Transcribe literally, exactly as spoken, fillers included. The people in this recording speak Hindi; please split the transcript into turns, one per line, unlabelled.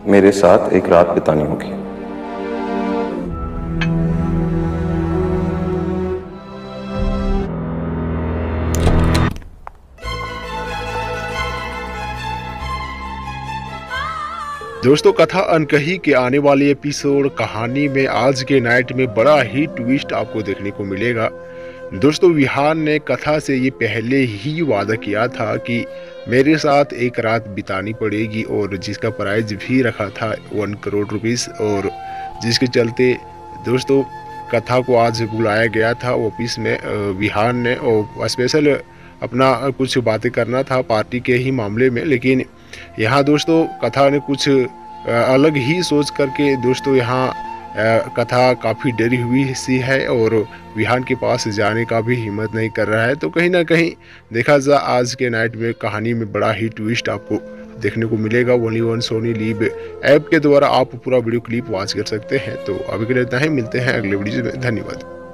मेरे साथ एक रात बितानी होगी।
दोस्तों, कथा अनकही के आने वाले एपिसोड कहानी में आज के नाइट में बड़ा ही ट्विस्ट आपको देखने को मिलेगा। दोस्तों, विहान ने कथा से ये पहले ही वादा किया था कि मेरे साथ एक रात बितानी पड़ेगी और जिसका प्राइज भी रखा था वन करोड़ रुपीस, और जिसके चलते दोस्तों कथा को आज बुलाया गया था ऑफिस में विहान ने, और स्पेशल अपना कुछ बातें करना था पार्टी के ही मामले में। लेकिन यहाँ दोस्तों कथा ने कुछ अलग ही सोच करके दोस्तों यहाँ कथा काफ़ी डरी हुई सी है और विहान के पास जाने का भी हिम्मत नहीं कर रहा है। तो कहीं ना कहीं देखा जा आज के नाइट में कहानी में बड़ा ही ट्विस्ट आपको देखने को मिलेगा। Only one Sony Liv app के द्वारा आप पूरा वीडियो क्लिप वॉच कर सकते हैं। तो अभी के लिए इतना ही, मिलते हैं अगले वीडियो में। धन्यवाद।